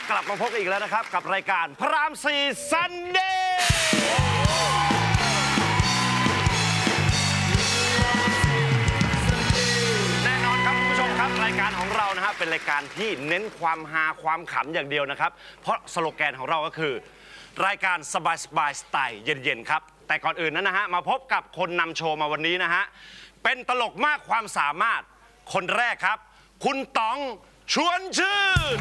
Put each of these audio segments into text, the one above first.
กลับมาพบกันอีกแล้วนะครับกับรายการพระราม4 ซันเดย์แน่นอนครับคุณผู้ชมครับรายการของเรานะฮะเป็นรายการที่เน้นความฮาความขำอย่างเดียวนะครับเพราะสโลแกนของเราก็คือรายการสบายสไตล์เย็นๆครับแต่ก่อนอื่นนั้นนะฮะมาพบกับคนนำโชว์มาวันนี้นะฮะเป็นตลกมากความสามารถคนแรกครับคุณต๋องชวนชื่น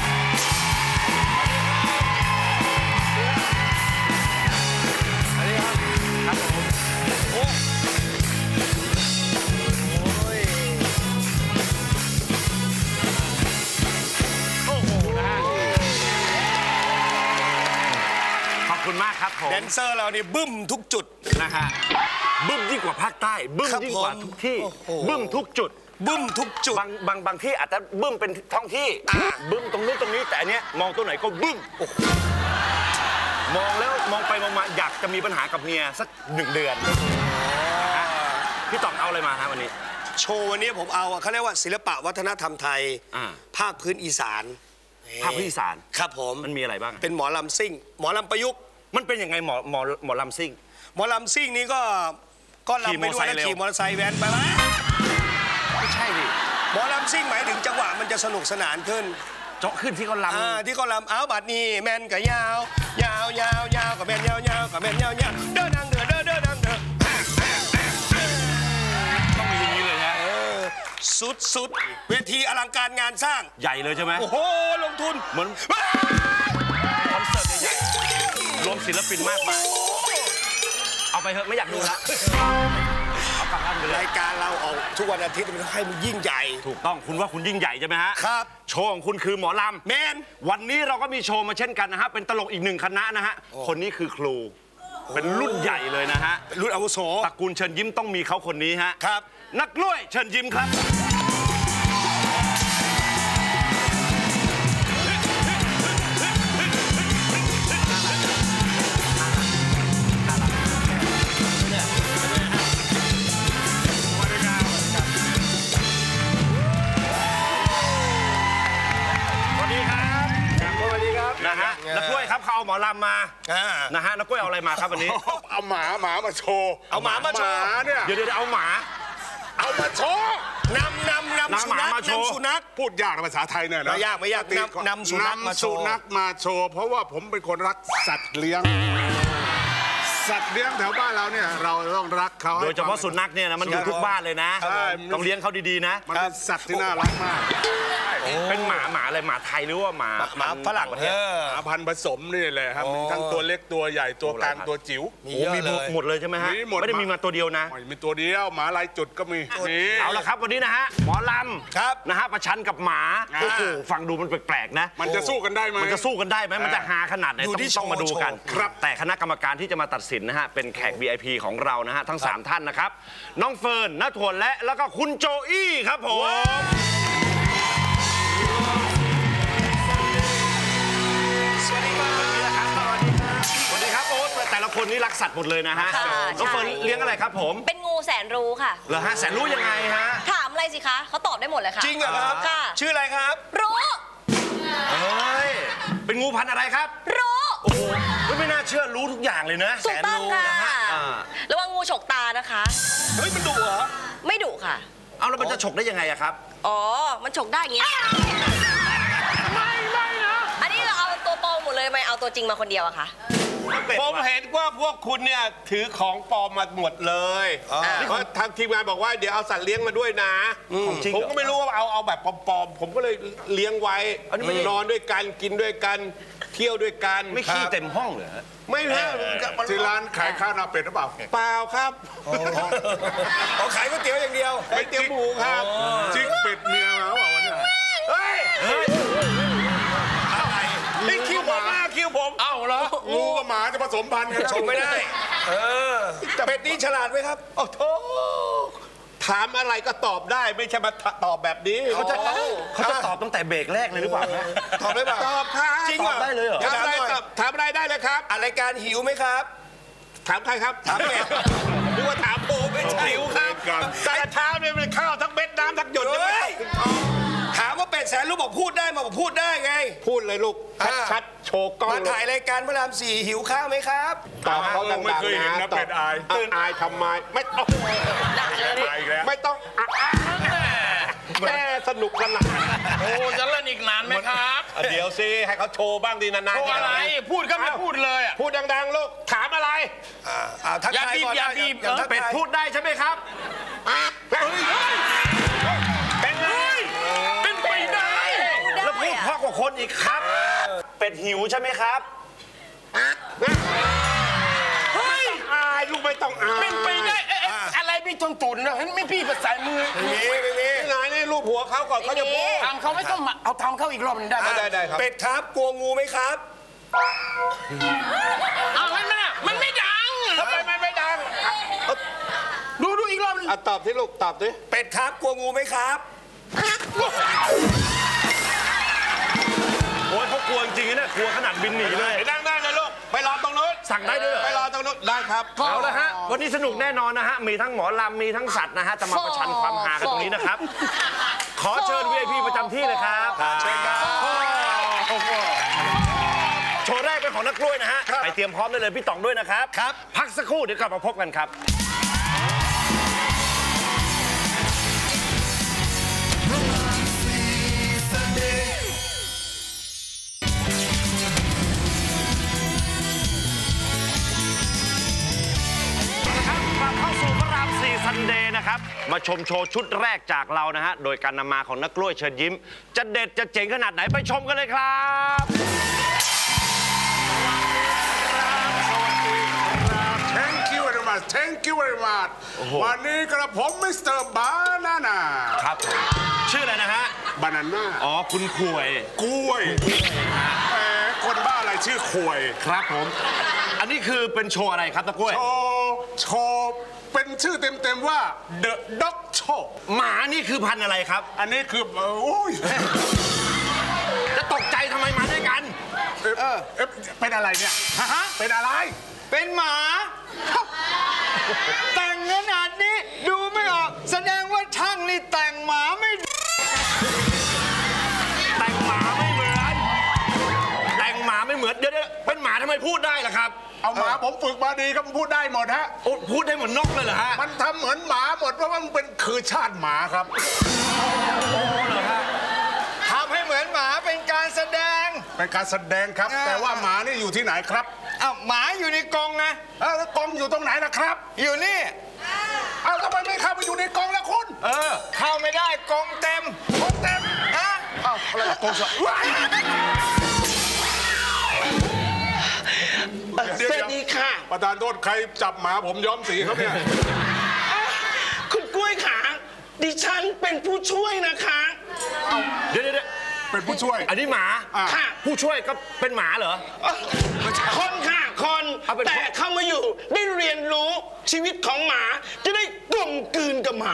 ขอบคุณมากครับผมแดนเซอร์เรานี่บึ้มทุกจุดนะฮะบึ้มยิ่งกว่าภาคใต้บึ้มยิ่งกว่าทุกที่บึ้มทุกจุดบึ้มทุกจุดบางที่อาจจะบึ้มเป็นท้องที่บึ้มตรงนู้นตรงนี้แต่อันเนี้ยมองตัวไหนก็บึ้มมองแล้วมองไปมองมาอยากจะมีปัญหากับเมียสัก1 เดือนพี่ต๋องเอาอะไรมาฮะวันนี้โชว์วันนี้ผมเอาเขาเรียกว่าศิลปะวัฒนธรรมไทยภาคพื้นอีสานภาคพื้นอีสานครับผมมันมีอะไรบ้างเป็นหมอลำซิ่งหมอลำประยุกต์มันเป็นยังไงหมอลำซิ่งหมอลำซิ่งนี้ก็ลำไปด้วยแล้วขี่มอเตอร์ไซค์แว้นไปไหมไม่ใช่ดิหมอลำซิ่งหมายถึงจังหวะมันจะสนุกสนานขึ้นเจาะขึ้นที่เขาลำที่เขาลำเอาบัดนี้แมนกับยาวยาวยาวยาวกับแมนยาวยาวกับแมนยาวยาวเดินดังเดินเดินเดินดังเดินต้องมีอย่างนี้เลยฮะสุดเวทีอลังการงานสร้างใหญ่เลยใช่ไหมโอ้โหลงทุนเหมือนคอนเสิร์ตใหญ่รวมศิลปินมากมายเอาไปเถอะไม่อยากดูละเอากลับบ้านไปเลยรายการเราออกทุกวันอาทิตย์มันให้มันยิ่งใหญ่ถูกต้องคุณว่าคุณยิ่งใหญ่ใช่ไหมฮะครับโชว์ของคุณคือหมอลำแมนวันนี้เราก็มีโชว์มาเช่นกันนะฮะเป็นตลกอีก1 คณะนะฮะคนนี้คือครูเป็นรุ่นใหญ่เลยนะฮะรุ่นอาวุโสตระกูลเชิญยิ้มต้องมีเขาคนนี้ฮะครับนักกล้วยเชิญยิ้มครับนะฮะนักกล้วยครับเขาเอาหมอลำมานะฮะนักกล้วยเอาอะไรมาครับวันนี้เอาหมามาโชว์เอาหมามาโชว์เนี่ยเดี๋ยวเอาหมามาโชว์นำสุนัขพูดยากในภาษาไทยเนี่ยนะไม่ยากนำสุนัขมาโชว์เพราะว่าผมเป็นคนรักสัตว์เลี้ยงแถวบ้านเราเนี่ยเราต้องรักเขาโดยเฉพาะสุนัขเนี่ยนะมันอยู่ทุกบ้านเลยนะต้องเลี้ยงเขาดีๆนะมันเป็นสัตว์ที่น่ารักมากเป็นหมาอะไรหมาไทยหรือว่าหมาฝรั่งหมาพันธุ์ผสมนี่เลยครับมีทั้งตัวเล็กตัวใหญ่ตัวกลางตัวจิ๋วมีหมดเลยใช่ไหมฮะไม่ได้มีมาตัวเดียวนะมีตัวเดียวหมาลายจุดก็มีเอาละครับวันนี้นะฮะหมอลำครับนะฮะประชันกับหมาโอ้โหฟังดูมันแปลกๆนะมันจะสู้กันได้ไหมมันจะสู้กันได้ไหมมันจะฮาขนาดไหนต้องมาดูกันครับแต่คณะกรรมการที่จะมาตัดสินนะฮะเป็นแขก VIP ของเรานะฮะทั้ง3 ท่านนะครับน้องเฟิร์นณทวนแล้วก็คุณโจอี้ครับผมสวัสดีครับโอ๊ตแต่ละคนนี่รักสัตว์หมดเลยนะฮะน้องเฟิร์นเลี้ยงอะไรครับผมเป็นงูแสนรู้ค่ะเหรอฮะแสนรู้ยังไงฮะถามอะไรสิคะเขาตอบได้หมดเลยค่ะจริงเหรอครับชื่ออะไรครับรู้เป็นงูพันธุ์อะไรครับรู้โอ้โหไม่น่าเชื่อรู้ทุกอย่างเลยนะแสนรู้นะฮะระวังงูฉกตานะคะเฮ้ยมันดุเหรอไม่ดุค่ะเอาแล้วมันจะฉกได้ยังไงอะครับอ๋อมันฉกได้อย่างเงี้ยไม่นะอันนี้เราเอาตัวปลอมหมดเลยไม่เอาตัวจริงมาคนเดียวอะคะผมเห็นว่าพวกคุณเนี่ยถือของปลอมมาหมดเลยเพราะทางทีมงานบอกว่าเดี๋ยวเอาสัตว์เลี้ยงมาด้วยนะผมก็ไม่รู้ว่าเอาแบบปลอมผมก็เลยเลี้ยงไว้นอนด้วยกันกินด้วยกันเที่ยวด้วยกันไม่ขี้เต็มห้องเหรอไม่แพ้ที่ร้านขายข้าวหน้าเป็ดหรือเปล่าเปล่าครับขายก๋วยเตี๋ยวอย่างเดียวก๋วยเตี๋ยวหมูครับจิ๊กเป็ดเมียมาเปล่าวันนี้เฮ้ยนี่คิวผมเอ้าเหรองูกับหมาจะผสมพันธุ์กันชมไม่ได้เป็ดนี้ฉลาดไหมครับโอ้โหถามอะไรก็ตอบได้ไม่ใช่มาตอบแบบนี้เขาจะตอบตั้งแต่เบรกแรกเลยหรือเปล่าตอบได้เปล่าตอบครับจริงได้เลยเหรอถามอะไรได้เลยครับรายการหิวไหมครับถามใครครับถามเป็ดหรือว่าถามโบไม่ใช่หิวครับแต่เช้าเนี่ยมันข้าวทั้งเม็ดน้ำทั้งหยดเลยถามว่าเป็ดแสนรู้บอกพูดได้มาบอกพูดได้ไงพูดเลยลูกชัดๆโชว์กล้องมาถ่ายรายการพระราม4หิวข้าวไหมครับตอบเขาดังๆไม่เคยเห็นนะเป็ดอายอายทำไมไม่ต้องด่าเลยมาอีกแล้วไม่ต้องแม่สนุกสนานโอ้จะเล่นอีกนานไหมครับเดี๋ยวสิให้เขาโชว์บ้างดีนานๆโอ้อะไร พูดก็ไม่พูดเลยอ่ะพูดดังๆลูกถามอะไรทักอย่าทายบีบก่อนอย่าบีบทักเป็ดทายพูดได้ใช่ไหมครับเป็นไงเป็นไปได้แล้วพูดเพราะกว่าคนอีกครับ เป็ดหิวใช่ไหมครับเฮ้ยอายลูกไม่ต้องอายเป็นไปได้อะไรพี่ตุนตุนนะเห็นไม่พี่ภาษามือไม่มีนี่ไงนี่รูปหัวเขาก่อนเขาจะพูดทำเขาไม่ต้องมาเอาทำเขาอีกรอบหนึงได้ไหมได้ครับเป็ดครับกลัวงูไหมครับเอาให้มันอะมันไม่ดังทำไมไม่ดังดูอีกรอบหนึงตอบที่ลูกตอบดิเป็ดครับกลัวงูไหมครับโอ้ยเขากลัวจริงๆนะกลัวขนาดบินหนีเลยไปนั่งได้เลยลูกไปรอตรงนู้นสั่งได้ด้วยเหรอไปรอตรงนู้นได้ครับเอาละฮะ วันนี้สนุกแน่นอนนะฮะ มีทั้งหมอลำ มีทั้งสัตว์นะฮะ จะมาประชันความฮากันตรงนี้นะครับ ขอเชิญ VIP ประจำที่เลยครับเชิญครับโชว์แรกเป็นของนักกล้วยนะฮะ ไปเตรียมพร้อมได้เลยพี่ต๋องด้วยนะครับ พักสักครู่เดี๋ยวกลับมาพบกันครับ กลับเข้าสู่พระราม4ซันเดย์นะครับ มาชมโชว์ชุดแรกจากเรานะฮะ โดยการนำมาของนักกล้วยเชิญยิ้ม จะเด็ดจะเจ๋งขนาดไหนไปชมกันเลยครับ Thank you very much Thank you very much วันนี้กระผมมิสเตอร์บานาน่าครับผมชื่ออะไรนะฮะบานาน่าอ๋อ คุณขวยกล้วยแหมคนบ้าอะไรชื่อขวยครับผม อันนี้คือเป็นโชว์อะไรครับตะกล้วยโชว์เป็นชื่อเต็มๆว่า The Dog Show หมานี่คือพันธุ์อะไรครับอันนี้คือโอ้ยจะตกใจทำไมมาด้วยกันเป็นอะไรเนี่ยฮะเป็นอะไรเป็นหมา แต่งขนาดนี้ดูไม่ออก แสดงว่าช่างนี่แต่งหมาไม่แต่งหมาไม่เหมือน แต่งหมาไม่เหมือน เดี๋ยวเป็นหมาทำไมพูดได้ล่ะครับเอาหมาผมฝึกมาดีก็มันพูดได้หมดฮะโอ้พูดได้เหมือนนกเลยเหรอฮะมันทำเหมือนหมาหมดเพราะว่ามันเป็นคือชาติหมาครับทำให้เหมือนหมาเป็นการแสดงเป็นการแสดงครับ แต่ว่าหมานี่อยู่ที่ไหนครับอ้าวหมาอยู่ในกรงนะแล้วกองอยู่ตรงไหนนะครับอยู่นี่เอาทำไมไม่เข้าไปอยู่ในกองแล้วคุณเข้าไม่ได้กรงเต็มกองเต็มฮะเอาอะไรกองสดสวัสดีค่ะ ประธานโทษใครจับหมาผมย้อมสีครับเนี่ยคุณกล้วยขาดิฉันเป็นผู้ช่วยนะคะเดี๋ยวเป็นผู้ช่วยอันนี้หมาค่ะผู้ช่วยก็เป็นหมาเหรอคนค่ะคนเอาเป็นแต่เข้ามาอยู่ได้เรียนรู้ชีวิตของหมา จะได้กลมกลืนกับหมา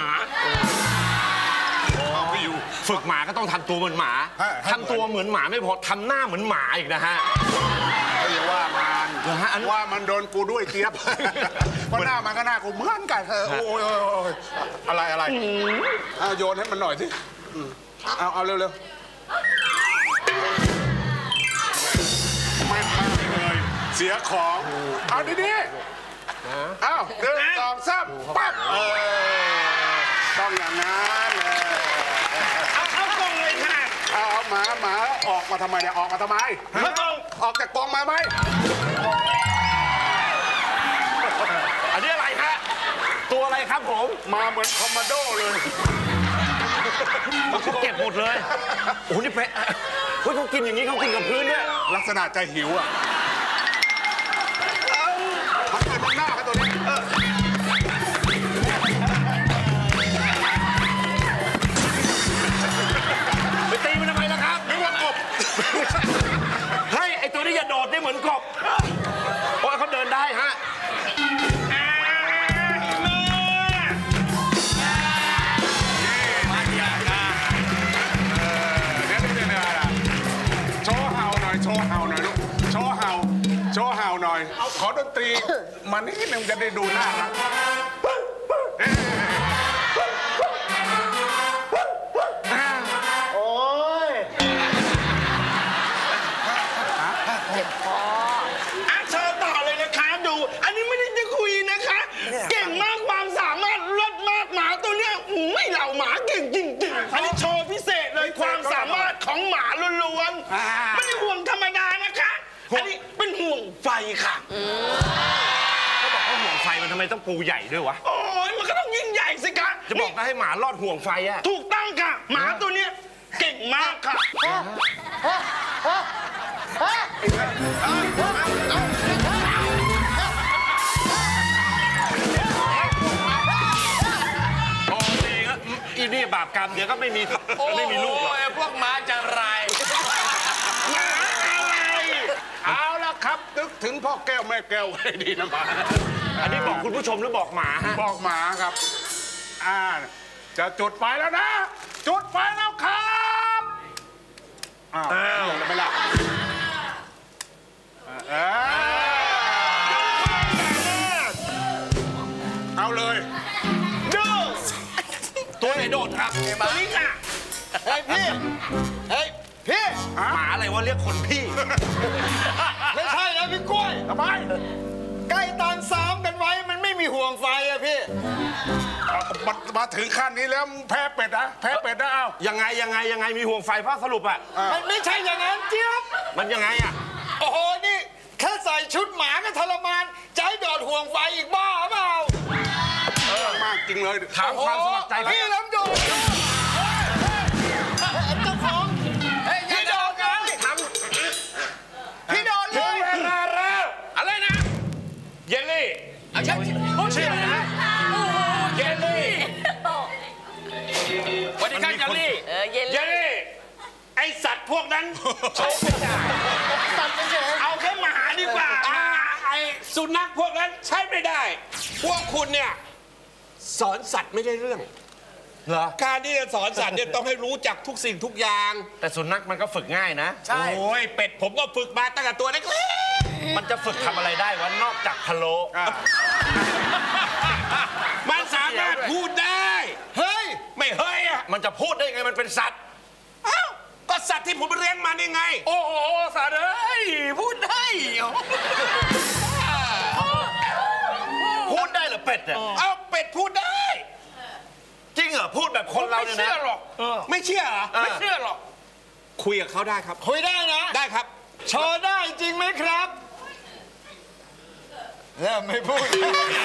ฝึกหมาก็ต้องทำตัวเหมือนหมา ทำตัวเหมือนหมาไม่พอทำหน้าเหมือนหมาอีกนะฮะอย่าว่ามันเหรอฮะอันว่ามันโดนกูด้วยเจี๊ยบ เพราะหน้ามันก็หน้ากูเหมือนกันโอ้ยอะไรเอาโยนให้มันหน่อยสิเอาเร็วๆไม่เลยเสียของเอาดีๆเอา1 2 3ปั๊บต้องอย่างนั้นเลยเอากล่องเลยค่ะเอาหมาออกมาทำไมเนี่ยออกมาทำไมไม่ต้องออกจากกองมาไหมอันนี้อะไรฮะ ตัวอะไรครับผมมาเหมือนคอมมานโดเลยเขาเก็บหมดเลย โอ้โหนี่เป๊ะเฮ้ยเขากินอย่างนี้เขากินกับพื้นเนี่ยลักษณะใจหิวอ่ะมันเกิดตรงหน้าครับตัวนี้ไปตีมันทำไมล่ะครับนึกว่ากบเฮ้ย ไอตัวนี้อย่าโดดได้เหมือนกบ โอ้ยเขาเดินได้ฮะโชว์เห่าหน่อยลูกโชว์เห่าหน่อย ขอดนตรีมานิดนึงจะได้ดูหน้ารักโอ้ยเจ็บคอเชิญต่อเลยนะคะดู อันนี้ไม่ได้จะคุยนะคะ เก่งมากความสามารถเลิศมากหมาตัวเนี้ยไม่เหล่าหมาเก่งจริงๆอันนี้โชว์พิเศษเลยความสามารถของหมาล้วนๆไม่ได้ห่วงธรรมดานะคะอันนี้เป็นห่วงไฟค่ะเขาบอกว่าห่วงไฟมันทำไมต้องปูใหญ่ด้วยวะโอ้ยมันก็ต้องยิ่งใหญ่สิคะจะบอกนะให้หมาลอดห่วงไฟอะถูกต้องค่ะ หมาตัวเนี้ยเก่งมากค่ะโอ้ดีครับอีนี่บาปกรรมเดี๋ยวก็ไม่มีลูกหรอกพวกหมาจะไรเอาละครับนึกถึงพ่อแก้วแม่แก้วให้ดีนะหมาอันนี้บอกคุณผู้ชมหรือบอกหมาฮะบอกหมาครับจะจุดไฟแล้วนะ จุดไฟแล้วครับอ้าวไม่ละเอาเลยตัวไหนโดดครับตัวนี้ค่ะเฮ้ยพี่ เฮ้ยพี่หมาอะไรวะเรียกคนพี่ไม่ใช่นะพี่กล้วยทำไมใกล้ตอนซ้อมกันไว้มันไม่มีห่วงไฟอะพี่มาถึงขั้นนี้แล้วแพ้เป็ดนะแพ้เป็ดนะเอายังไงมีห่วงไฟฟ้าสรุปอะมันไม่ใช่อย่างนั้นเจี๊ยบมันยังไงอะโอ้โห นี่แค่ใส่ชุดหมาก็ทรมานจะให้โดดห่วงไฟอีกบ้าเปล่ามากจริงเลยถามความสมัครใจพี่ลำโดดเจ้าของพี่โดดกันพี่โดดเลยอะไรนะ เยลลี่ชื่ออะไรนะเยลลี่วันนี้กันจัลลี่เย็นเยลลี่ ไอสัตว์พวกนั้นใช้ไม่ได้เอาแค่หมาดีกว่าไอสุนัขพวกนั้นใช้ไม่ได้ พวกคุณเนี่ยสอนสัตว์ไม่ได้เรื่องเหรอการที่จะสอนสัตว์เนี่ยต้องให้รู้จักทุกสิ่งทุกอย่างแต่สุนัขมันก็ฝึกง่ายนะโอ้ยเป็ดผมก็ฝึกมาตั้งแต่ตัวเล็กมันจะฝึกทำอะไรได้วะนอกจากพะโล้ๆมันสามารถพูดได้เฮ้ยไม่เฮ้ยอ่ะมันจะพูดได้ไงมันเป็นสัตว์เอ้าก็สัตว์ที่ผมเลี้ยงมานี่ไงโอ้โหสัตว์เอ้ยพูดได้พูดได้เหรอเป็ดเนี่ยเอาเป็ดพูดได้จริงเหรอพูดแบบคนเราเนี่ยนะไม่เชื่อหรอกไม่เชื่อเหรอไม่เชื่อหรอกคุยกับเขาได้ครับคุยได้นะได้ครับโชว์ได้จริงไหมครับเริ่มไม่พูด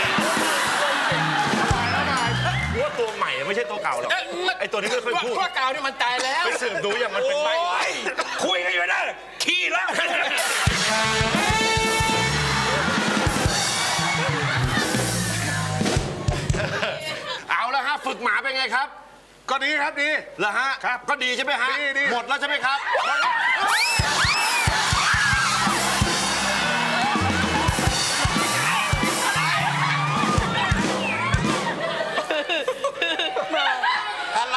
ว่าตัวใหม่ไม่ใช่ตัวเก่าหรอกไอตัวนี้ไม่เคยพูดพวกเก่านี่มันตายแล้วไปสืบดูอย่างมันเป็นใบโอ้ยคุยกันอยู่ได้ขี้แล้วเอาละฮะฝึกหมาเป็นไงครับก็ดีครับดีเหรอฮะครับก็ดีใช่ไหมฮะดีหมดแล้วใช่ไหมครับอะไร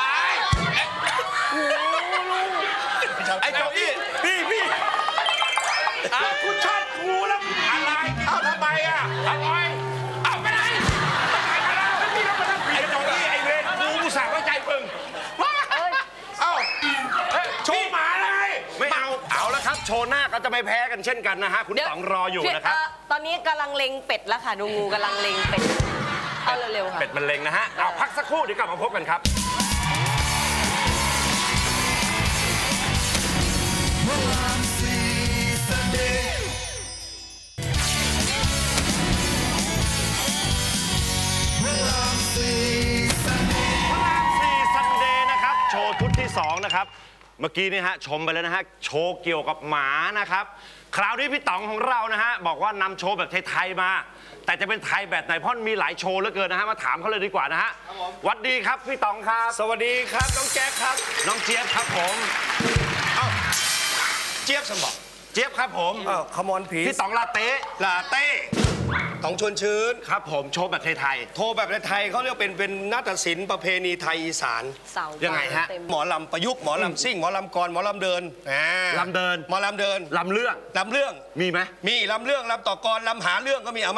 ไอ้เก้าอี้พี่คุณชอบงูแล้วอะไรเอาทำไมอ่ะอะไรเอาไปไหนไอ้เจ้านี่ไอ้เวรกูอุตส่าห์ไว้ใจมึงเอาโชว์หมาเลยไม่เอาแล้วครับ โชว์หน้าก็จะไม่แพ้กันเช่นกันนะฮะ คุณต๋องรออยู่นะครับตอนนี้กำลังเล็งเป็ดแล้วค่ะ ดูงูกำลังเล็งเป็ด เอาเร็วๆค่ะเป็ดมันเล็งนะฮะ เอาพักสักครู่เดี๋ยวกลับมาพบกันครับ ซันเดย์นะครับโชว์ชุดที่ 2 นะครับ เมื่อกี้นี่ฮะชมไปแล้วนะฮะโชว์เกี่ยวกับหมานะครับ คราวนี้พี่ต๋องของเรานะฮะบอกว่านำโชว์แบบไทยๆมา แต่จะเป็นไทยแบบไหนเพราะมีหลายโชว์เหลือเกินนะฮะมาถามเขาเลยดีกว่านะฮะหวัดดีครับพี่ต๋องครับสวัสดีครับน้องแจ๊คครับน้องเจี๊ยบครับผมเจี๊ยบสมบัติเจี๊ยบครับผมขมอนผีพี่ต๋องลาเต้ลาเต้ต้องชวนชื้นครับผมโชว์แบบไทยโทรแบบไทยเขาเรียกเป็นนาฏศิลป์ประเพณีไทยอีสานเสายังไงฮะเต็มหมอลำประยุกต์หมอลำซิ่งหมอลำกรหมอลำเดินลำเดินหมอลำเดินลำเรื่องลำเรื่องมีไหมมีลำเรื่องลำต่อกรลำหาเรื่องก็มีเอาไหม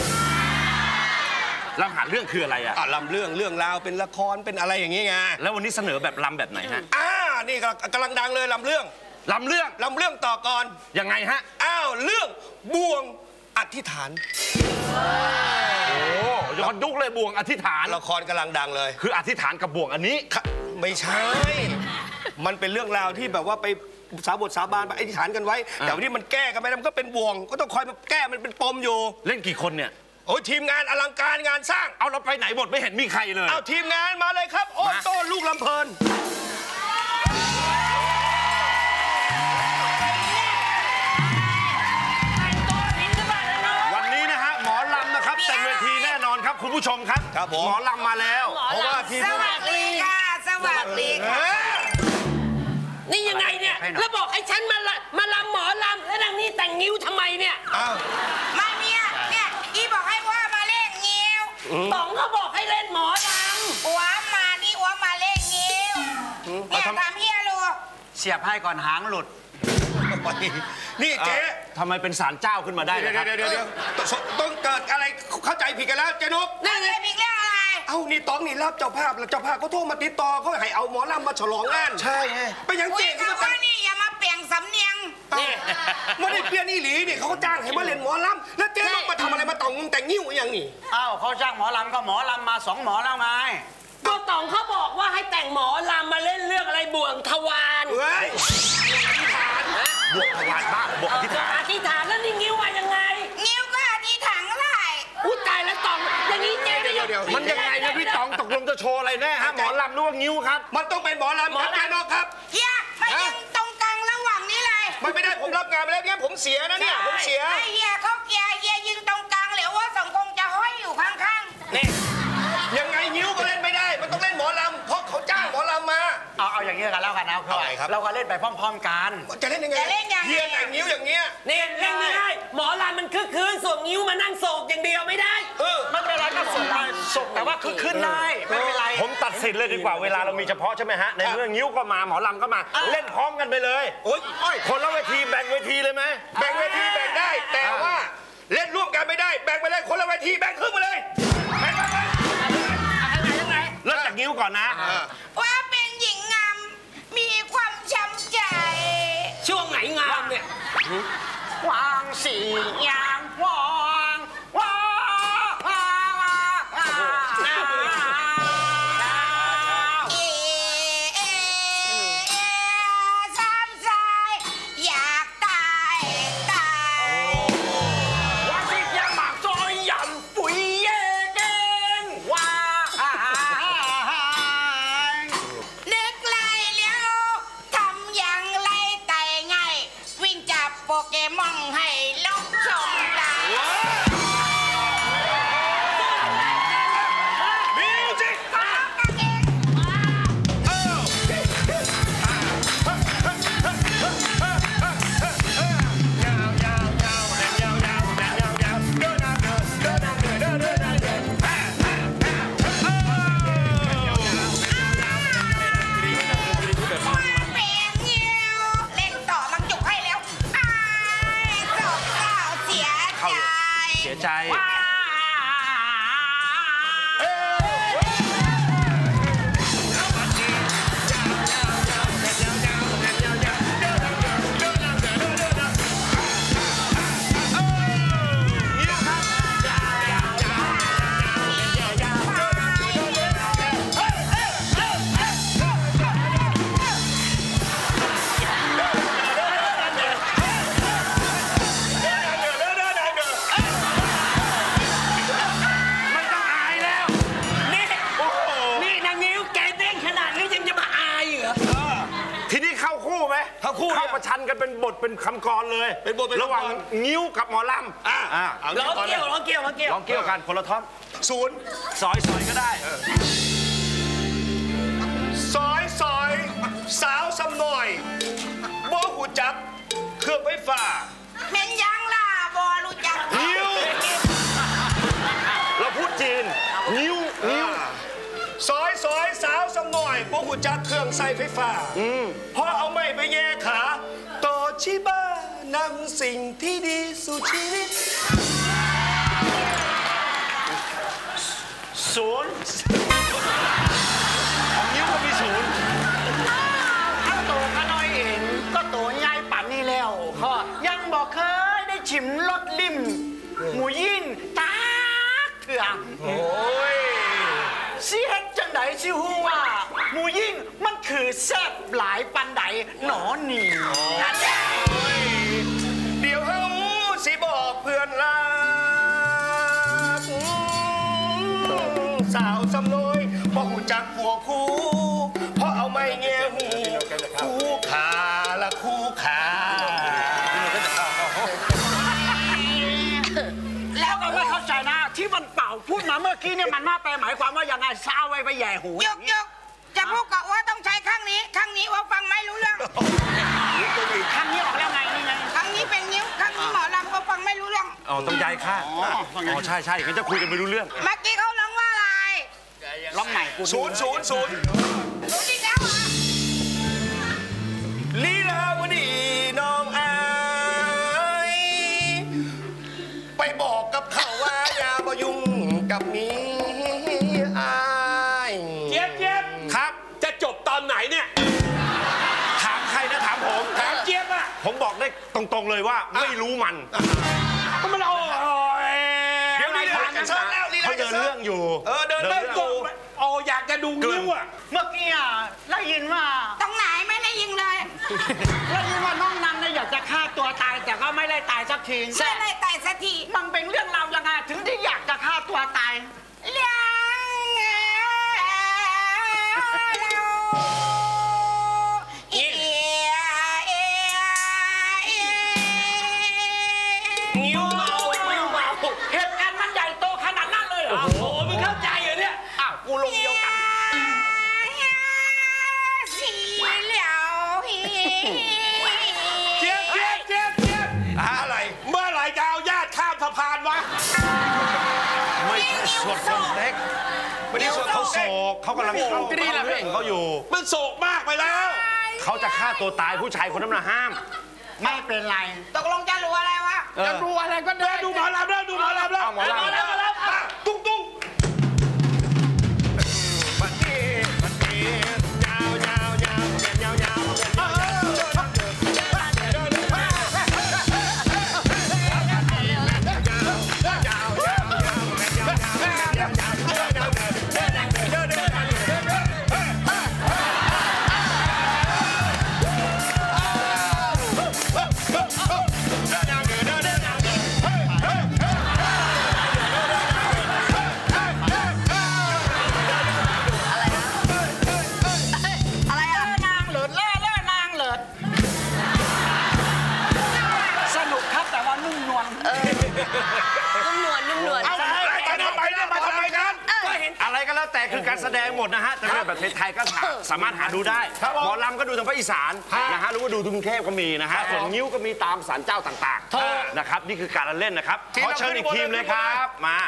ลำหาเรื่องคืออะไรอะลำเรื่องราวเป็นละครเป็นอะไรอย่างงี้ไงแล้ววันนี้เสนอแบบลำแบบไหนฮะนี่กำลังดังเลยลำเรื่องลำเรื่องต่อก่อนยังไงฮะอ้าวเรื่องบ่วงอธิษฐานโอ้ย้อนยุคเลยบ่วงอธิษฐานละครกำลังดังเลยคืออธิษฐานกับบ่วงอันนี้ไม่ใช่ มันเป็นเรื่องราวที่แบบว่าไปสาบทสาบานไปอธิษฐานกันไว้ แต่วันนี้มันแก้กันไปแล้วมันก็เป็นบ่วงก็ต้องคอยมาแก้มันเป็นปมอยู่เล่นกี่คนเนี่ยโอ้ยทีมงานอลังการงานสร้างเอาเราไปไหนหมดไม่เห็นมีใครเลยเอาทีมงานมาเลยครับ โอ้โต้ลูกลำเพลินวันนี้นะฮะหมอลำนะครับเต็มเวทีแน่นอนครับคุณผู้ชมครับครับผมหมอลำมาแล้วเพราะว่าทีมสวัสดีค่ะ สวัสดีค่ะนี่ยังไงเนี่ย แล้วบอกให้ฉันมาลำหมอลำแล้วนางนี่แต่งนิ้วทำไมเนี่ยมาเนี่ยอีบอกให้ว่ามาเล่นงิ้วต๋องเขาบอกให้เล่นหมอลอัวมานี่อัวมาเล่นงิ้วเนี่ยทำเฮียลูกเสียบให้ก่อนหางหลุดนี่เจ๊ทำไมเป็นศาลเจ้าขึ้นมาได้เดี๋ยวนะครับต้องเกิดอะไรเข้าใจผิดกันแล้วเจ๊นุ๊กนั่นเลยผิดเรื่องอะไรเอ้านี่ต้องนี่รับเจ้าภาพแล้วเจ้าภาพเขาโทรมาติดต่อเขาให้เอาหมอลำมาฉลองงานใช่ไปยังอุ้ยเจ๊แต่เขาว่าจะนี่อย่ามาเปลี่ยนสำเนียงไม่ได้เปลี่ยนอีหลีนี่เขาก็จ้างให้มาเล่นหมอลำแล้วเจ๊นุ๊กมาทำอะไรมาแต่งนิ้วอย่างนี้อ้าวเขาจ้างหมอลำก็หมอลำมา2 หมอแล้วไงำก็ต๋องเขาบอกว่าให้แต่งหมอลำมาเล่นเรื่องอะไรบ่วงทวารเฮ้ยบวกทวารบ้าบวกอธิษฐานอธิษฐานแล้วนี่นิ้วว่ายังไงงิ้วก็อธิษฐานอะไรอุ้ยตายแล้วต๋องอย่างนี้เจ๊ก็ยังมันยังไงเนี่ยพี่ต๋องตกลงจะโชว์อะไรแน่ฮะหมอลำหรือว่างิ้วครับมันต้องเป็นหมอลำครับเจ๊นุ๊กครับเฮียมายืนตรงกลางระหว่างนี้เลยมันไม่ได้ผมรับงานไปแล้วเนี่ยผมเสียนะเนี่ยผมเสียไอ้เฮียเขาเกียร์เฮียยืนตรงกลางเหลียวว่าสังคมจะห้อยอยู่ข้างๆนี่ยังไงนิ้วก็เล่นไม่ได้ มันต้องเล่นหมอลำเพราะเขาจ้างหมอลำมาเอาอย่างนี้กันแล้วกันนะเอาไงครับเราก็เล่นไปพร้อมๆกันจะเล่นยังไงจะเล่นยังไงเฮียแต่งนิ้วอย่างเงี้ยนี่เล่นไม่ได้หมอลำมันคึกคืนส่วนนิ้วมานั่งโศกอย่างเดียวไม่ได้ไม่เป็นไรก็ส่งได้ส่งแต่ว่าคือขึ้นได้ไม่เป็นไรผมตัดสินเลยดีกว่าเวลาเรามีเฉพาะใช่ไหมฮะในเรื่องงิ้วก็มาหมอลำก็มาเล่นพร้อมกันไปเลยโอ๊ยอ้อยคนละเวทีแบ่งเวทีเลยไหมแบ่งเวทีแบ่งได้ แต่ว่าเล่นร่วมกันไม่ได้ แบ่งไปเลยคนละเวทีแบ่งครึ่งไปเลยแบ่งไปเลยเริ่มจากงิ้วก่อนนะว่าเป็นหญิงงามมีความช้ำใจช่วงไหนงามเนี่ยวางสี่ยางวางวางสามสายอยากตายตายว่าสิยางหมากซอยยำปุ๋ยเย่เก่งว่านึกไล่เลี้ยวทำอย่างไรไต่ไง วิ่งจับโปเกมอนให้ลบชมได้มิวสิกฟ้ากันเอง เปลี่ยนงิ้วเล่นต่อมันจุกให้แล้วอายจบเจ้าเสียใจเสียใจไม่ต้องอายแล้ว นี่นางนิ้วแกเด้งขนาดนี้ยังจะมาอายเหรอทีนี้เข้าคู่ไหมเข้าคู่เข้าประชันกันเป็นบทเป็นคำกรเลยเป็นบทเป็นคำกลระหว่างงิ้วกับหมอลำอ่าร้องเกี่ยวร้องเกี่ยวร้องเกี่ยวลองเกี่ยวกันคนละท่อนศูนย์ซอยก็ได้ซอยสาวสำหน่อยโบหูจับเครื่องไฟฟ้าเม่นยังล่ะบอรู้จักนิ้ว เราพูดจีน นิ้วซอยสาวสำหน่อยโบหูจับเครื่องใส่ไฟฟ้าพอเอาไม้ไปแย่ขาโตชิบ้านำสิ่งที่ดีสู่ชีวิตศูนย์ของนิ้วก็มีศูนย์เอาตัวก็น้อยเองก็ตัวใหญ่บอกเคยได้ชิมรสลิ่มหมูยิ่งตาเถื่อนโอ้ยสิเฮ็ดจังไดสิฮู้ว่าหมูยิ่งมันคือแซ่บหลายปันใดหนอนี่เดี๋ยวเฮาสิบอกเพื่อนรักสาวสำน้อยบ่หูจักหัวคู่เพราะเอาไม่แง่หูคู่ขาละคู่ขาแล้วก็ไม่เข้าใจนะที่มันเป่าพูดมาเมื่อกี้เนี่ยมันมาแปลหมายความว่ายังไงซาไว้ไปแย่หูยกจะพูดกับว่าต้องใช้ข้างนี้ว่าฟังไม่รู้เรื่องข้างนี้ออกแล้วไงนี่ไงข้างนี้เป็นนิ้วข้างนี้หมอลำก็ฟังไม่รู้เรื่องอ๋อต้องย้ายข้างอ๋อใช่งั้นจะคุยกันไม่รู้เรื่องเมื่อกี้เขาร้องว่าอะไรร้องใหม่กูศูนย์รู้จริงแล้วเหรอลีลาวดีน้องอายไปบอกกับเขาว่าอย่ามายุ่งกับมีอายเจี๊ยบครับจะจบตอนไหนเนี่ยถามใครนะถามผมถามเจี๊ยบอะผมบอกได้ตรงๆเลยว่าไม่รู้มันก็มันเอาเดี๋ยวลีลาจะเชิญแล้วลีลาเขาเดินเรื่องอยู่เดินเรื่องอยู่อยากจะดูนิ้วอะเมื่อกี้ได้ยินว่าตรงไหนไม่ได้ยิงเลยได้ยินว่าน้องนันเนี่ยอยากจะฆ่าตัวตายแต่ก็ไม่ได้ตายสักทีไม่ได้ตายสักทีมันเป็นเรื่องราวยังไงถึงที่อยากจะฆ่าตัวตายเรื่องนิ้วเมาเหตุการณ์มันใหญ่โตขนาดนั้นเลยเหรอโอ้โหมึงเข้าใจเหรอเนี่ยอ้าวกูลงเดียวกันเจี๊ยบอะไรเมื่อไหร่จะเอาญาติข้ามสะพานวะไม่ใช่สวดคนเล็กไม่ได้สวดเขาโศกเขากำลังเข้าเรื่องเขาอยู่มันโศกมากไปแล้วเขาจะฆ่าตัวตายผู้ชายคนนั้นมาห้ามไม่เป็นไรตกลงจะรู้อะไรวะจะรู้อะไรก็ได้ดูหมอลำแล้วหมอลำตุ้งบัดนี้ยาวอะไรก็แล้วแต่คือการแสดงหมดนะฮะแต่แบบไทยๆก็สามารถหาดูได้หมอลำก็ดูทางภาคอีสานนะฮะหรือว่าดูกรุงเทพก็มีนะฮะส่วนนิ้วก็มีตามศาลเจ้าต่างๆนะครับนี่คือการเล่นนะครับขอเชิญอีกทีมเลยครับมา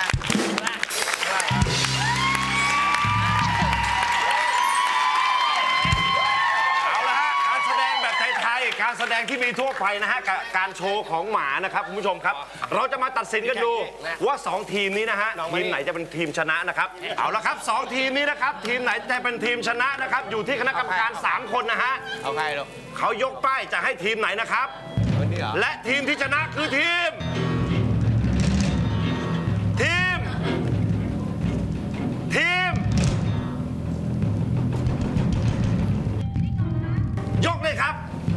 เอาละฮะการแสดงแบบไทยๆการแสดงที่มีทั่วไปนะฮะการโชว์ของหมานะครับคุณผู้ชมครับเราจะมาตัดสินกันดูว่า2ทีมนี้นะฮะทีมไหนจะเป็นทีมชนะนะครับเอาละครับ2ทีมนี้นะครับทีมไหนจะเป็นทีมชนะนะครับอยู่ที่คณะกรรมการ3คนนะฮะเอาใครลูกเขายกป้ายจะให้ทีมไหนนะครับและทีมที่ชนะคือทีมยกเลยครับ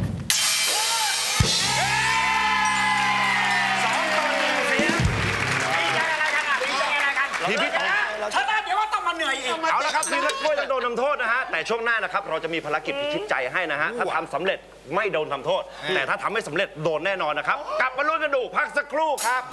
2-1เสียดีใจอะไรกันทีมพี่ต่อชนะเดี๋ยวว่าต้องมาเหนื่อยอีกเอาละครับทีมนักกล้วยจะโดนทำโทษนะฮะแต่ช่วงหน้านะครับเราจะมีภารกิจพิชิตใจให้นะฮะถ้าทำสำเร็จไม่โดนทำโทษแต่ถ้าทำไม่สำเร็จโดนแน่นอนนะครับกลับมาลุ้นกันดูพักสักครู่ครับ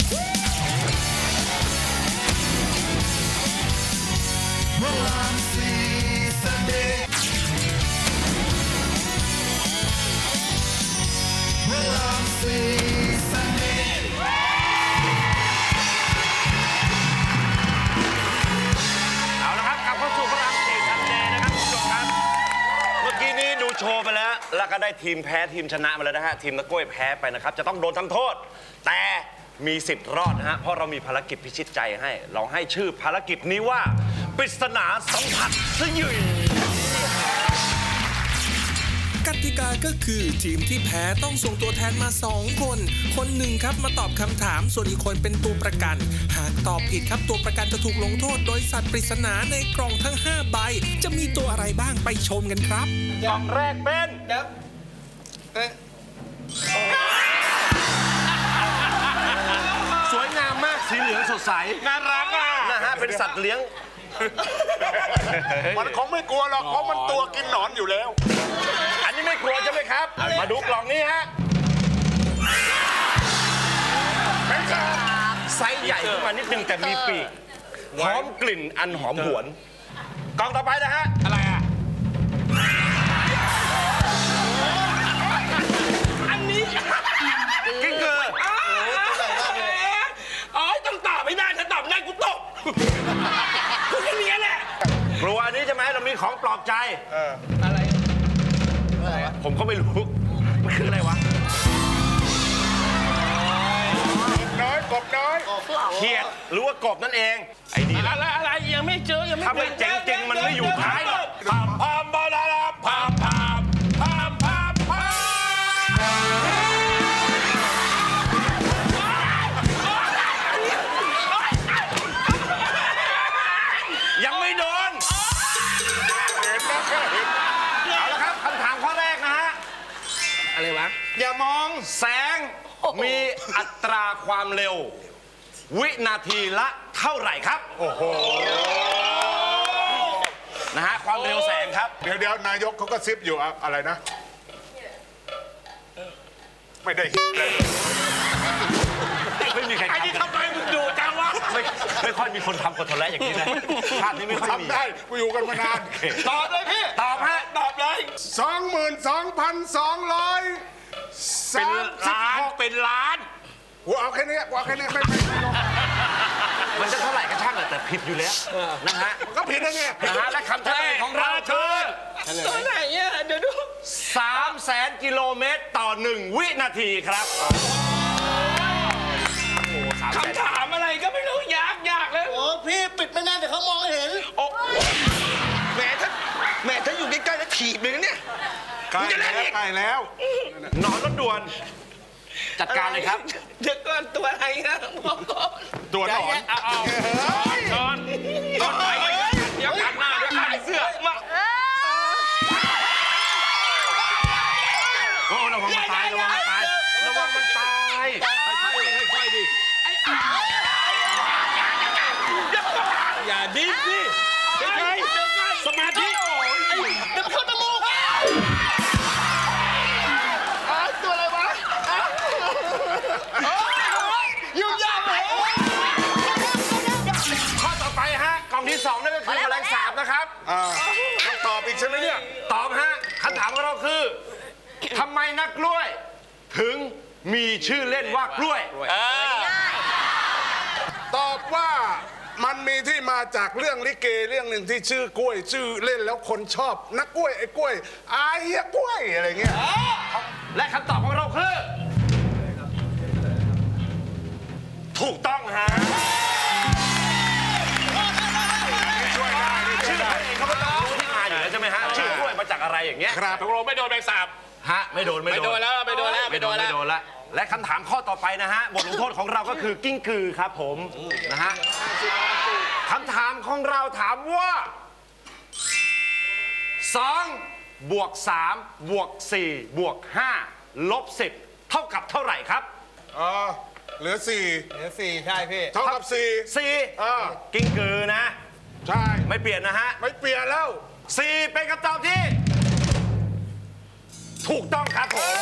เอาละครับกลับเข้าสู่พระราม4 ซันเดย์นะครับคุณผู้ชมครับเมื่อกี้นี้ดูโชว์ไปแล้วก็ได้ทีมแพ้ทีมชนะมาแล้วนะฮะทีมนักกล้วยแพ้ไปนะครับจะต้องโดนทำโทษแต่มีสิทธิ์รอดนะฮะเพราะเรามีภารกิจพิชิตใจให้เราให้ชื่อภารกิจนี้ว่าปริศนาสัมผัสสยุยกติกาก็คือทีมที่แพ้ต้องส่งตัวแทนมา2คนคนหนึ่งครับมาตอบคำถามส่วนอีกคนเป็นตัวประกันหากตอบผิดครับตัวประกันจะถูกลงโทษโดยสัตว์ปริศนาในกล่องทั้ง5ใบจะมีตัวอะไรบ้างไปชมกันครับกล่องแรกเป็นสวยงามมากสีเหลืองสดใสน่ารักอ่ะนะฮะเป็นสัตว์เลี้ยงมันคงไม่กลัวหรอกเพราะมันตัวกินหนอนอยู่แล้วอันนี้ไม่กลัวใช่ไหมครับมาดูกล่องนี้ฮะไซส์ใหญ่ขึ้นมานิดนึงแต่มีปีกหอมกลิ่นอันหอมหวนกล่องต่อไปนะฮะอะไรอ่ะอันนี้กิ้งกืออ๋อต้องตอบไม่ได้ถ้าตอบได้กูตกกูแค่นี้แหละกลัวอันนี้ใช่ไหมเรามีของปลอบใจอะไรผมก็ไม่รู้มันคืออะไรวะกบน้อยเขียดหรือว่ากบนั่นเองไอ้นี่อะไรยังไม่เจอยังไม่ถ้าไม่เจ๋งจริงมันไม่อยู่ท้ายหรอกพามพามบาลาลาพามพามพามพามพามยังไม่โดนเอาละครับคำถามข้อแรกนะฮะอะไรวะอย่ามองแสงมีอัตราความเร็ววินาทีละเท่าไหร่ครับโอ้โหนะฮะความเร็วแสงครับเดี๋ยวนายกเขาก็ซิปอยู่อะไรนะไม่ได้ไม่มีใครทำกันทำไมมึงดูจังวะไม่ค่อยมีคนทำกดทนแล้วอย่างนี้นะภาพนี้ไม่ค่อยมีทำได้กูอยู่กันมานานตอบเลยพี่ตอบฮะตอบเลย 22,200 เป็นล้านกูเอาแค่นี้ไม่มันจะเท่าไหร่ก็ช่างแต่ผิดอยู่แล้วนะฮะก็ผิดนะเนี่ยนะฮะและคำเฉลยของเราคือตัวไหนอ่ะเดี๋ยวดู 300,000 กิโลเมตรต่อ1วินาทีครับคำถามอะไรก็ไม่รู้ยากเลยโอ้พี่ปิดไม่นานแต่เขามองเห็นโอ้แม่ถ้าอยู่ใกล้ๆแล้วถีบเลยนะเนี่ยใกล้แล้วนอนรถด่วนจัดการเลยครับเดี๋ยวก่อนตัวอะไรนะบอกก่อนตัวหนอนนอนไปเดี๋ยวกันหน้าด้วยกันเสื้อมาโอ้ระวังมันตายค่อยดิอย่าดิ้นดิสมาธิเดี๋ยวเข้าจมูกตัวอะไรวะยุ่งยากเลยข้อต่อไปฮะกล่องที่2นั่นก็คือแมลงสาบนะครับต้องตอบอีกใช่ไหมเนี่ยตอบฮะคำถามของเราคือทำไมนักกล้วยถึงมีชื่อเล่นว่ากล้วยตอบว่ามันมีที่มาจากเรื่องลิเกเรื่องหนึ่งที่ชื่อกล้วยชื่อเล่นแล้วคนชอบนักกล้วยไอ้กล้วยอาเฮียกล้วยอะไรเงี้ยและคำตอบของเราคือถูกต้องฮะช่วยได้ชื่อเพลงเขาก็ต้องรู้ที่มาอยู่แล้วใช่ไหมฮะชื่อกล้วยมาจากอะไรอย่างเงี้ยครับตกลงไม่โดนแมงสาบฮะไม่โดนแล้วและคำถามข้อต่อไปนะฮะบทลงโทษของเราก็คือกิ้งกือครับผมนะฮะคำถามของเราถามว่า2 บวก 3 บวก 4 บวก 5 ลบ 10 เท่ากับเท่าไหร่ครับเหลือ4 ใช่พี่เท่ากับ4 กิ้งกือนะใช่ไม่เปลี่ยนนะฮะไม่เปลี่ยนแล้ว 4เป็นคำตอบที่ถูกต้องครับผม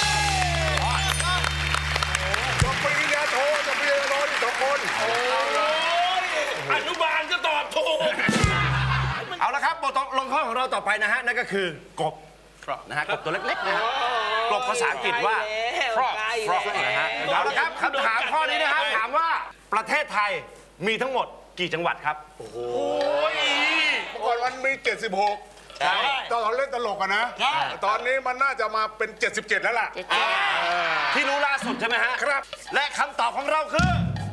จบปริญญาโทจบปริญญาโทนี่2 คนอนุบาลก็ตอบถูกเอาละครับบทลงโทษของเราต่อไปนะฮะนั่นก็คือกบนะฮะกบตัวเล็กๆนะฮะกบภาษาอังกฤษว่า frog นะฮะเอาละครับคำถามข้อนี้นะฮะถามว่าประเทศไทยมีทั้งหมดกี่จังหวัดครับโอ้โหเมื่อก่อนมันมี76ตอนเราเล่นตลกอะนะตอนนี้มันน่าจะมาเป็น77แล้วล่ะที่รู้ล่าสุดใช่ไหมฮะครับและคำตอบของเราคือ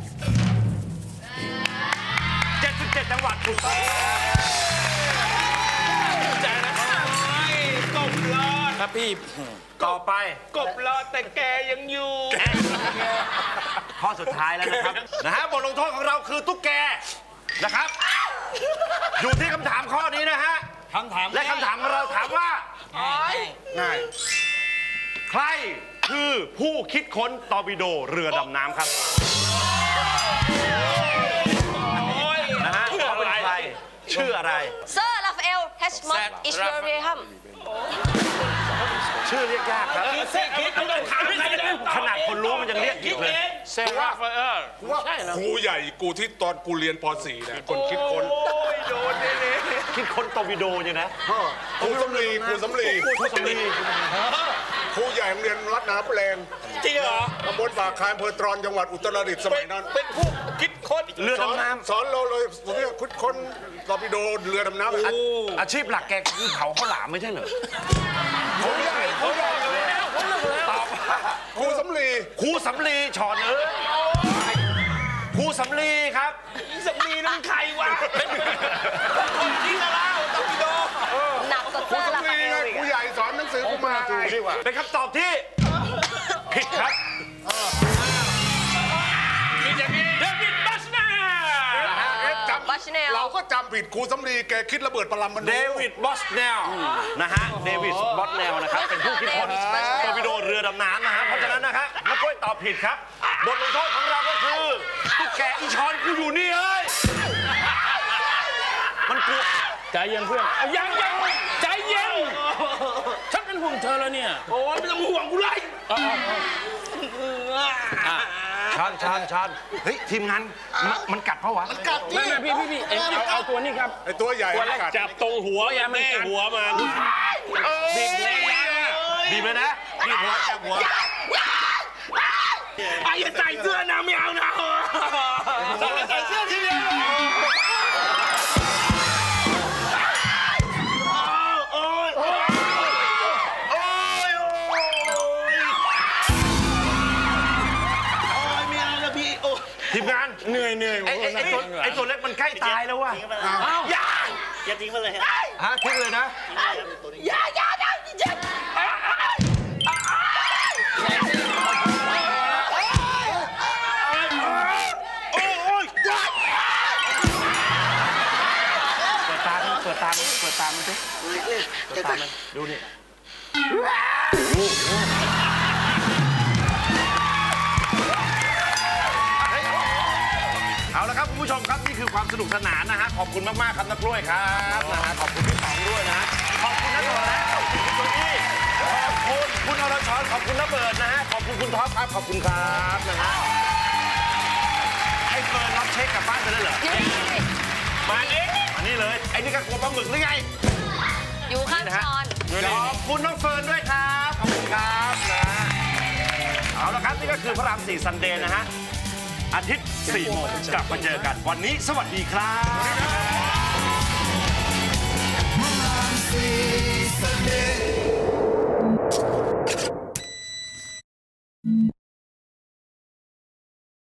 77จังหวัดถูกต้องใจนะตบเลยครับพี่ต่อไปกบรอแต่แกยังอยู่ข้อสุดท้ายแล้วนะครับนะฮะบทลงโทษของเราคือตุ๊กแกนะครับ อยู่ที่คำถามข้อนี้นะฮะคำถามและคำถามของเราถามว่าง่ายใครคือผู้คิดค้นตอร์ปิโดเรือดำน้ำครับนะฮะเขาเป็นใครชื่ออะไรเซอร์ราฟาเอลแฮชมอตอิชเรียฮัมชื่อเรียกยากครับ ขนาดคนรู้มันยังเรียกผิดเลยเซราฟาเอลว่าครูใหญ่กูที่ตอนกูเรียนป .4 นะคนคิดค้นคิดค้นตอร์ปิโดเนี่ยนะครูสำลีครูสำลีครูสำลีครูใหญ่โรงเรียนรัตนาแปลงจริงเหรอตำบลปากคายอำเภอตรอนจังหวัดอุตรดิตถ์สมัยนั้นเป็นผู้คิดค้นเรือดำน้สอนเราเลยผมเนี่ยคิดค้นตอร์ปิโดเรือดำน้ำำอาชีพหลักแกคือเผาข้าวหลามไม่ใช่เหรอครูใหญ่ครูใหญ่ตอบครูสำลีครูสำลีชอนเอ้ยครูสำลีครับสำลีนั่นใครวะคนที่ละเล่าตอร์ปิโดหนักกว่าคเซรูอร์ราสำฟาลีเอไงลอีกครูใหญ่สอนหนังสือกูมาไงเป็นคำตอบที่ผิดครับมีอย่างนี้เดวิดบัสนาบัชเนลเราก็จำผิดครูสำลีแกคิดระเบิดปรมาณูเดวิดบอสเนลนะฮะเดวิดบอสเนลนะครับเป็นผู้คิดค้นตอร์ปิโดเรือดำน้ำนะฮะเพราะฉะนั้นนะครับมะกล้วยตอบผิดครับบทลงโทษของเราก็คือตุ๊กแกอีชอนกูอยู่นี่เอ้ยมันกลัวใจเย็นเพื่อนยังใจเย็นฉันเป็นห่วงเธอแล้วเนี่ยโอ้ยไม่ต้องห่วงกูเลยชันเฮ้ยทีมงานมันกัดเพราะวะไม่พี่เอาตัวนี้ครับไอตัวใหญ่กัดจับตรงหัวแม่หัวมันบีบหัวนะบีบเลยนะบีบหัวจับหัวไอ้อย่าใส่เสื้อนะไม่เอานะใส่เสื้อทีเดียวทีมงานเหนื่อยไอตัวเล็กมันใกล้ตายแล้วว่ะอย่าทิ้งมันเลยฮะฮะทิ้งเลยนะอย่าเจ็บเปิดตามันสิเปิดตามันดูนี่เอาละครับคุณผู้ชมครับนี่คือความสนุกสนานนะฮะขอบคุณมากๆครับนักกล้วยครับนะฮะขอบคุณพี่ป๋องด้วยนะขอบคุณนักต่อและขอบคุณคุณโจอี้ขอบคุณคุณอรชรขอบคุณระเบิดนะฮะขอบคุณคุณท็อปครับขอบคุณครับนะฮะไอ้เฟิร์นรับเช็คกลับบ้านไปแล้วเหรอมานี่เลยไอ้นี่ก็กลัวปลาหมึกหรือไงอยู่ข้างช้อนขอบคุณน้องเฟิร์นด้วยครับขอบคุณครับนะเอาละครับนี่ก็คือพระราม4ซันเดย์นะฮะอาทิตย์4 โมงกลับมาเจอกันวันนี้สวัสดีครับ